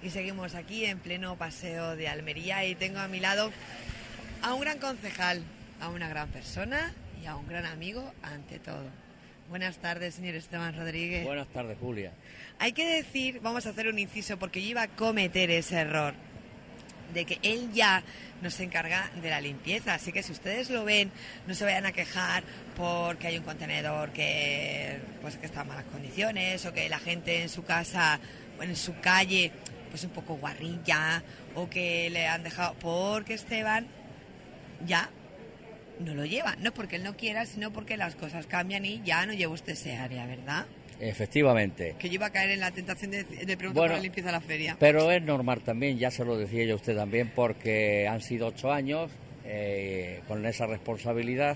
Y seguimos aquí en pleno paseo de Almería y tengo a mi lado a un gran concejal, a una gran persona y a un gran amigo ante todo. Buenas tardes, señor Esteban Rodríguez. Buenas tardes, Julia. Hay que decir, vamos a hacer un inciso porque yo iba a cometer ese error de que él ya nos encarga de la limpieza, así que si ustedes lo ven, no se vayan a quejar porque hay un contenedor que está en malas condiciones o que la gente en su casa o en su calle pues un poco guarrilla o que le han dejado, porque Esteban ya no lo lleva, no porque él no quiera, sino porque las cosas cambian y ya no lleva usted ese área, ¿verdad? Efectivamente. Que yo iba a caer en la tentación de preguntar por la limpieza de la feria. Pero es normal también, ya se lo decía yo a usted también, porque han sido 8 años con esa responsabilidad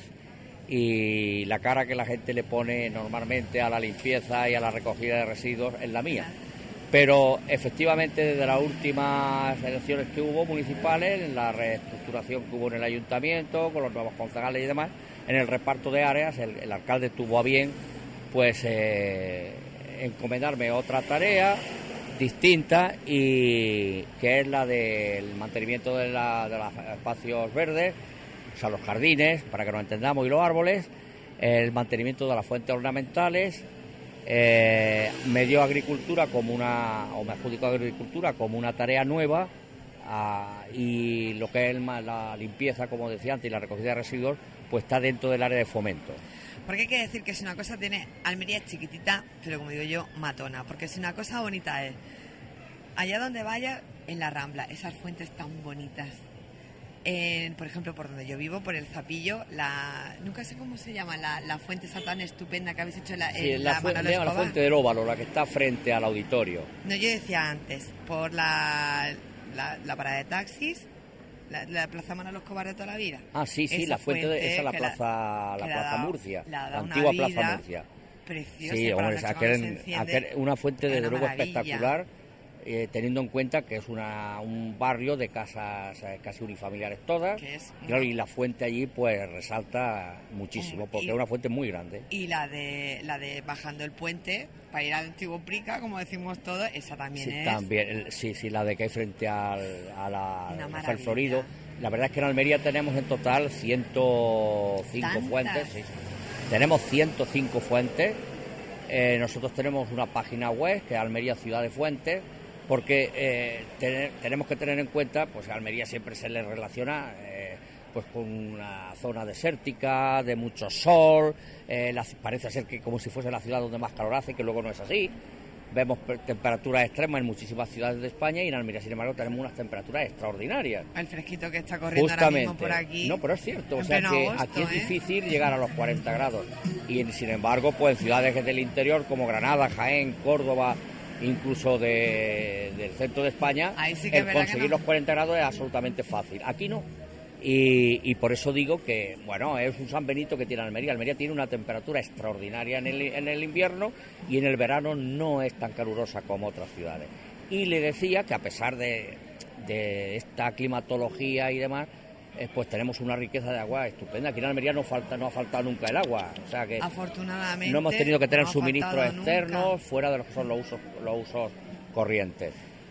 y la cara que la gente le pone normalmente a la limpieza y a la recogida de residuos es la mía. Pero efectivamente desde las últimas elecciones que hubo municipales, en la reestructuración que hubo en el ayuntamiento, con los nuevos concejales y demás, en el reparto de áreas, el alcalde tuvo a bien pues encomendarme otra tarea distinta y que es la del mantenimiento de los espacios verdes, o sea, los jardines, para que nos entendamos, y los árboles, el mantenimiento de las fuentes ornamentales. Me dio agricultura me adjudicó agricultura como una tarea nueva y lo que es la limpieza, como decía antes, y la recogida de residuos, pues está dentro del área de fomento. Porque hay que decir que si una cosa tiene, Almería es chiquitita, pero como digo yo, matona, porque si una cosa bonita es, allá donde vaya, en la Rambla, esas fuentes tan bonitas. Por ejemplo, por donde yo vivo, por el Zapillo, nunca sé cómo se llama, la fuente esa tan estupenda que habéis hecho en la fuente del Óvalo, la que está frente al auditorio. No, yo decía antes, por la parada de taxis, la Plaza Manolo Escobar de toda la vida. Ah, sí, esa la fuente, esa es la Plaza Murcia, la antigua Plaza Murcia. Preciosa. Sí, hombre, una fuente desde luego espectacular. Teniendo en cuenta que es un barrio de casas casi unifamiliares todas, claro, y la fuente allí pues resalta muchísimo, porque es una fuente muy grande. Y la de bajando el puente para ir al antiguo Prica, como decimos todos, esa también es... También, sí, la de que hay frente al Florido. La verdad es que en Almería tenemos en total 105 fuentes. Sí. Tenemos 105 fuentes. Nosotros tenemos una página web que es Almería Ciudad de Fuentes, porque tenemos que tener en cuenta, pues a Almería siempre se le relaciona pues con una zona desértica, de mucho sol, parece ser que como si fuese la ciudad donde más calor hace, que luego no es así. Vemos temperaturas extremas en muchísimas ciudades de España y en Almería, sin embargo, tenemos unas temperaturas extraordinarias. El fresquito que está corriendo ahora mismo por aquí. No, pero es cierto, o sea que agosto, aquí es difícil llegar a los 40 grados. Y sin embargo, pues en ciudades del interior como Granada, Jaén, Córdoba, incluso del centro de España, sí que conseguir los 40 grados es absolutamente fácil. Aquí no. Y por eso digo que, bueno, es un San Benito que tiene Almería. Almería tiene una temperatura extraordinaria en el invierno y en el verano no es tan calurosa como otras ciudades. Y le decía que a pesar de esta climatología y demás, pues tenemos una riqueza de agua estupenda. Aquí en Almería no ha faltado nunca el agua, o sea que afortunadamente no hemos tenido que tener no suministros externos nunca, fuera de lo que son los usos corrientes.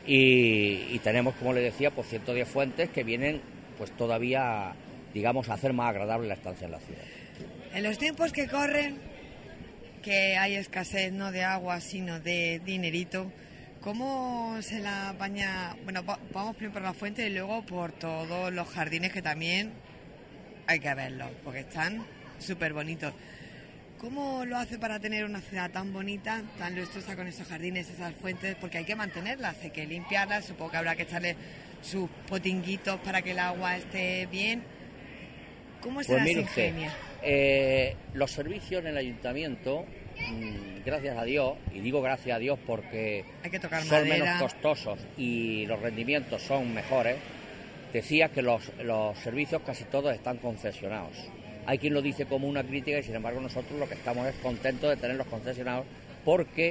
Y tenemos, como le decía, pues 110 fuentes que vienen pues todavía, digamos, a hacer más agradable la estancia en la ciudad. En los tiempos que corren, que hay escasez no de agua sino de dinerito, ¿cómo se la apaña? Bueno, vamos primero por la fuente y luego por todos los jardines, que también hay que verlos, porque están súper bonitos. ¿Cómo lo hace para tener una ciudad tan bonita, tan lustrosa, con esos jardines, esas fuentes? Porque hay que mantenerlas, hay que limpiarlas, supongo que habrá que echarle sus potinguitos para que el agua esté bien. ¿Cómo se las ingenia? Los servicios en el ayuntamiento, gracias a Dios, y digo gracias a Dios porque son menos costosos y los rendimientos son mejores, decía que los servicios casi todos están concesionados. Hay quien lo dice como una crítica y sin embargo nosotros lo que estamos es contentos de tenerlos concesionados porque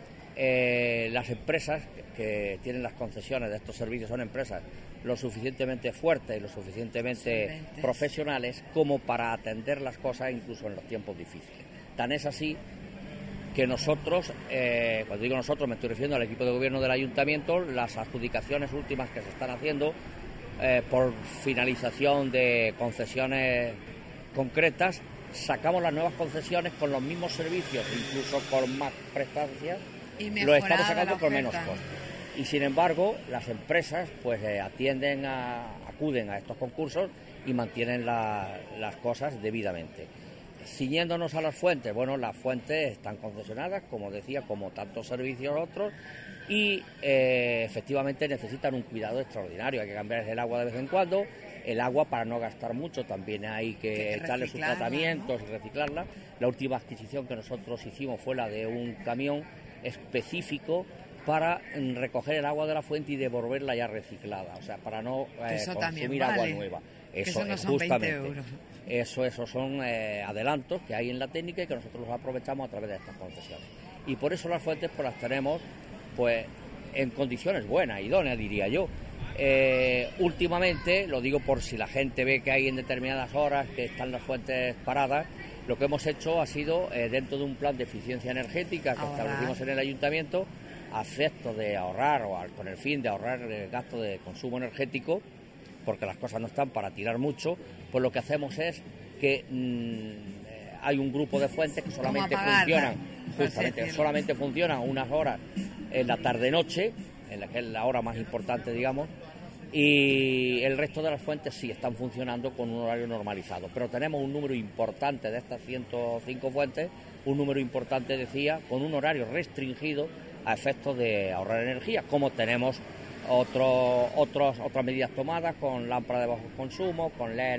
las empresas que tienen las concesiones de estos servicios son empresas lo suficientemente fuertes y lo suficientemente profesionales como para atender las cosas incluso en los tiempos difíciles. Tan es así que nosotros, cuando digo nosotros me estoy refiriendo al equipo de gobierno del ayuntamiento, las adjudicaciones últimas que se están haciendo por finalización de concesiones concretas, sacamos las nuevas concesiones con los mismos servicios, incluso con más prestancias, lo estamos sacando por menos costes. Y sin embargo, las empresas pues acuden a estos concursos y mantienen las cosas debidamente. Ciñéndonos a las fuentes, bueno, las fuentes están concesionadas, como decía, como tantos servicios otros, y efectivamente necesitan un cuidado extraordinario. Hay que cambiar el agua de vez en cuando. El agua, para no gastar mucho, también hay que echarle sus tratamientos, ¿no? Y reciclarla. La última adquisición que nosotros hicimos fue la de un camión específico para recoger el agua de la fuente y devolverla ya reciclada, o sea, para no consumir agua nueva. Eso no son justamente 20 euros. Esos son adelantos que hay en la técnica y que nosotros los aprovechamos a través de estas concesiones. Y por eso las fuentes pues las tenemos pues en condiciones buenas, idóneas, diría yo. Últimamente, lo digo por si la gente ve que hay en determinadas horas que están las fuentes paradas, lo que hemos hecho ha sido, dentro de un plan de eficiencia energética que establecimos en el ayuntamiento, a efectos de ahorrar o con el fin de ahorrar el gasto de consumo energético, porque las cosas no están para tirar mucho, pues lo que hacemos es que hay un grupo de fuentes que solamente funcionan unas horas en la tarde-noche, en la que es la hora más importante, digamos, y el resto de las fuentes sí están funcionando con un horario normalizado. Pero tenemos un número importante de estas 105 fuentes, un número importante, decía, con un horario restringido a efectos de ahorrar energía, como tenemos otras medidas tomadas con lámparas de bajo consumo, con LED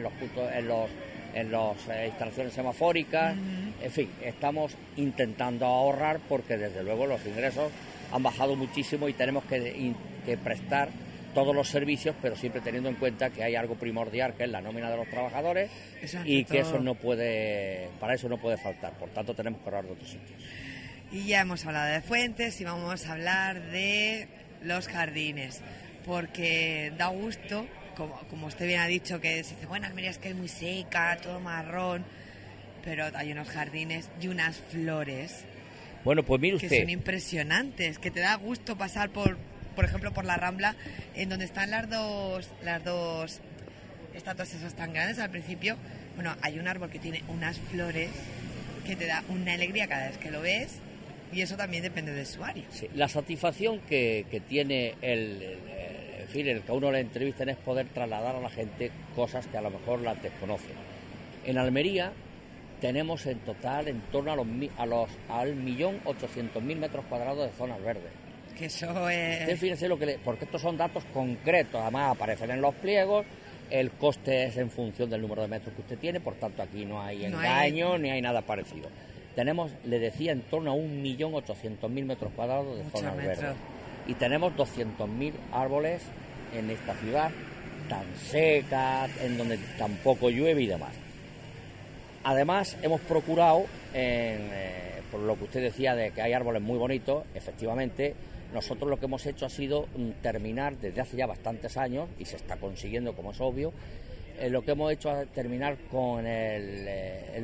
en las instalaciones semafóricas. En fin, estamos intentando ahorrar porque desde luego los ingresos han bajado muchísimo y tenemos que prestar todos los servicios, pero siempre teniendo en cuenta que hay algo primordial, que es la nómina de los trabajadores. Y que eso para eso no puede faltar, por tanto tenemos que ahorrar de otros sitios. Y ya hemos hablado de fuentes y vamos a hablar de los jardines, porque da gusto, como usted bien ha dicho, que se dice, bueno, Almería es que es muy seca, todo marrón, pero hay unos jardines y unas flores, bueno, pues mire usted, que son impresionantes, que te da gusto pasar por ejemplo, por la Rambla, en donde están las dos estatuas esas tan grandes al principio. Bueno, hay un árbol que tiene unas flores que te da una alegría cada vez que lo ves, y eso también depende del usuario. Sí, la satisfacción que tiene el que a uno le entrevisten es poder trasladar a la gente cosas que a lo mejor las desconocen. En Almería tenemos en total en torno al 1.800.000 metros cuadrados de zonas verdes. Que eso es... Usted fíjese porque estos son datos concretos, además aparecen en los pliegos, el coste es en función del número de metros que usted tiene, por tanto aquí no hay engaño ni hay nada parecido. Tenemos, le decía, en torno a 1.800.000 metros cuadrados de zonas verdes. Y tenemos 200.000 árboles en esta ciudad tan seca, en donde tampoco llueve y demás. Además, hemos procurado, por lo que usted decía de que hay árboles muy bonitos, efectivamente, nosotros lo que hemos hecho ha sido terminar desde hace ya bastantes años, y se está consiguiendo, como es obvio, lo que hemos hecho es terminar con el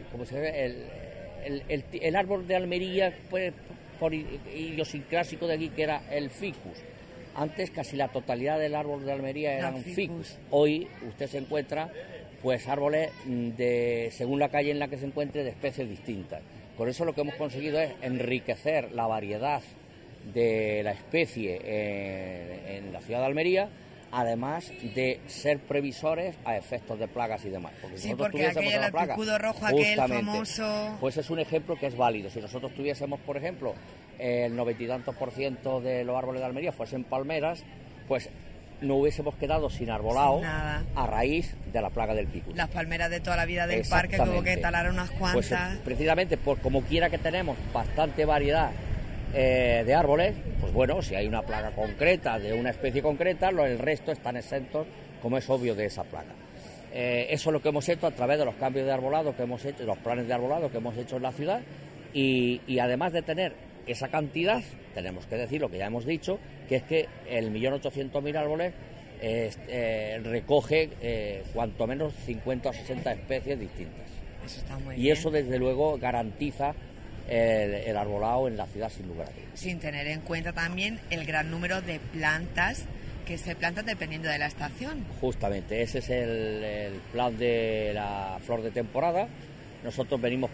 árbol de Almería, pues, por idiosincrásico de aquí, que era el ficus. Antes casi la totalidad del árbol de Almería eran ficus. Hoy usted se encuentra pues árboles según la calle en la que se encuentre, de especies distintas. Por eso lo que hemos conseguido es enriquecer la variedad de la especie en la ciudad de Almería, además de ser previsores a efectos de plagas y demás. Porque si nosotros tuviésemos el picudo rojo, aquel famoso... Pues es un ejemplo que es válido. Si nosotros tuviésemos, por ejemplo, el 90 y tantos % de los árboles de Almería fuesen palmeras, pues no hubiésemos quedado sin arbolado a raíz de la plaga del picudo. Las palmeras de toda la vida del parque tuvo que talar unas cuantas. Pues, precisamente, como quiera que tenemos bastante variedad de árboles, pues bueno, si hay una plaga concreta de una especie concreta, el resto están exentos, como es obvio, de esa plaga. Eso es lo que hemos hecho a través de los cambios de arbolado que hemos hecho, los planes de arbolado que hemos hecho en la ciudad, y además de tener esa cantidad, tenemos que decir lo que ya hemos dicho, que es que el 1.800.000 árboles recoge cuanto menos 50 o 60 especies distintas. Eso está muy bien. Y eso, desde luego, garantiza el arbolado en la ciudad, sin lugar a dudas. Sin tener en cuenta también el gran número de plantas que se plantan dependiendo de la estación. Justamente, ese es el plan de la flor de temporada. Nosotros venimos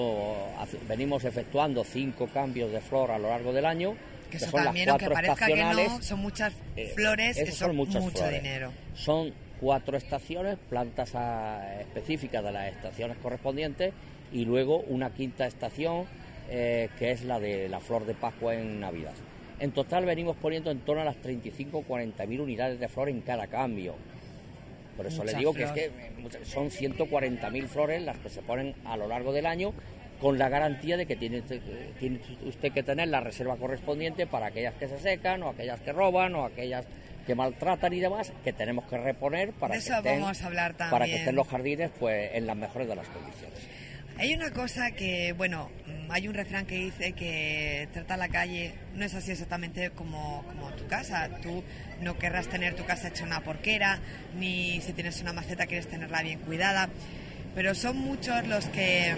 efectuando 5 cambios de flor a lo largo del año. Que eso son también, aunque parezca que no, son muchas flores, eso son mucho flores. Dinero. Son 4 estaciones, plantas específicas de las estaciones correspondientes, y luego una 5ª estación, que es la de la flor de Pascua en Navidad. En total venimos poniendo en torno a las 35 o 40.000 unidades de flor en cada cambio. Por eso le digo que son 140.000 flores las que se ponen a lo largo del año, con la garantía de que tiene usted que tener la reserva correspondiente para aquellas que se secan, o aquellas que roban, o aquellas que maltratan y demás, que tenemos que reponer para que estén los jardines pues en las mejores de las condiciones. Hay una cosa que, bueno, hay un refrán que dice que trata la calle, no es así exactamente como tu casa. Tú no querrás tener tu casa hecha una porquera, ni si tienes una maceta quieres tenerla bien cuidada, pero son muchos los que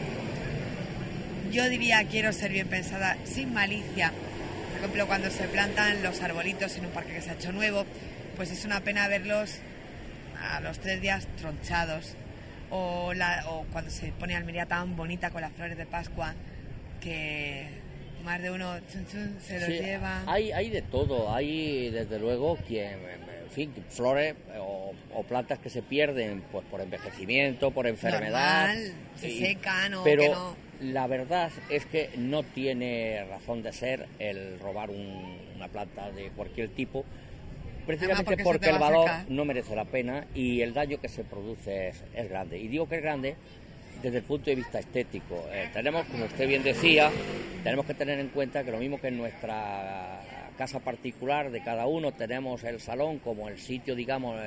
yo diría quiero ser bien pensada, sin malicia. Por ejemplo, cuando se plantan los arbolitos en un parque que se ha hecho nuevo, pues es una pena verlos a los 3 días tronchados. O cuando se pone Almería tan bonita con las flores de Pascua, que más de uno se los lleva. Hay de todo, hay desde luego flores o plantas que se pierden pues por envejecimiento, por enfermedad. Normal, se secan o pero que no. La verdad es que no tiene razón de ser el robar una planta de cualquier tipo, precisamente porque el valor no merece la pena y el daño que se produce es grande. Y digo que es grande desde el punto de vista estético. Tenemos, como usted bien decía, tenemos que tener en cuenta que lo mismo que en nuestra casa particular de cada uno tenemos el salón como el sitio, digamos,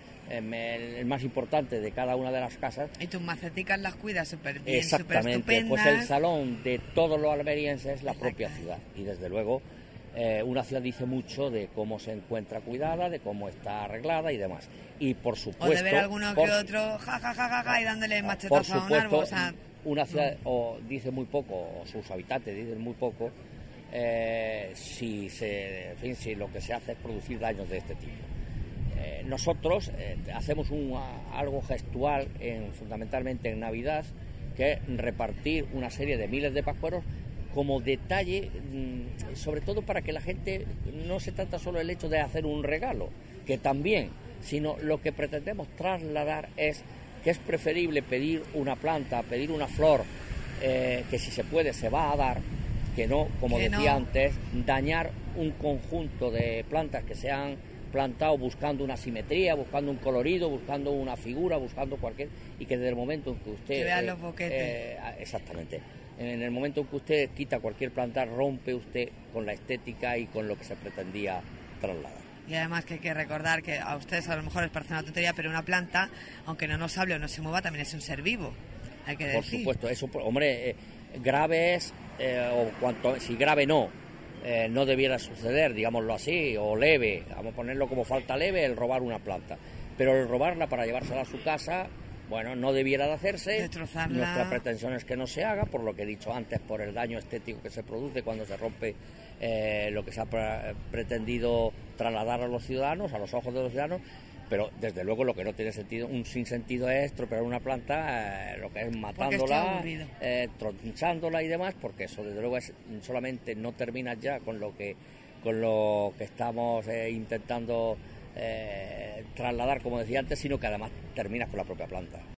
el más importante de cada una de las casas. Y tus maceticas las cuidas súper bien, exactamente, súper estupendas. Pues el salón de todos los almerienses es la propia ciudad. Y desde luego una ciudad dice mucho de cómo se encuentra cuidada, de cómo está arreglada y demás. Y por supuesto... O de ver alguno que otro y dándole machetazo a un árbol. O sea, una ciudad dice muy poco, o sus habitantes dicen muy poco, si lo que se hace es producir daños de este tipo. Nosotros hacemos algo gestual, fundamentalmente en Navidad, que es repartir una serie de miles de pascueros como detalle, sobre todo para que la gente, no se trata solo del hecho de hacer un regalo, que también, sino lo que pretendemos trasladar es que es preferible pedir una planta, pedir una flor, que si se puede se va a dar, que no, como decía antes, dañar un conjunto de plantas que se han plantado buscando una simetría, buscando un colorido, buscando una figura, buscando cualquier, y que desde el momento en que usted... Que vean los boquetes. Exactamente. En el momento en que usted quita cualquier planta, rompe usted con la estética y con lo que se pretendía trasladar. Y además que hay que recordar que a ustedes a lo mejor les parece una tontería, pero una planta, aunque no nos hable o no se mueva, también es un ser vivo, hay que decir. Por supuesto, eso, hombre, grave es, si grave no debiera suceder, digámoslo así, o leve, vamos a ponerlo como falta leve, el robar una planta. Pero el robarla para llevársela a su casa, bueno, no debiera de hacerse. Destrozarla. Nuestra pretensión es que no se haga, por lo que he dicho antes, por el daño estético que se produce cuando se rompe lo que se ha pretendido trasladar a los ciudadanos, a los ojos de los ciudadanos. Pero desde luego lo que no tiene sentido, un sinsentido es estropear una planta, lo que es matándola, tronchándola y demás, porque eso desde luego solamente no termina ya con lo que estamos intentando trasladar, como decía antes, sino que además terminas con la propia planta.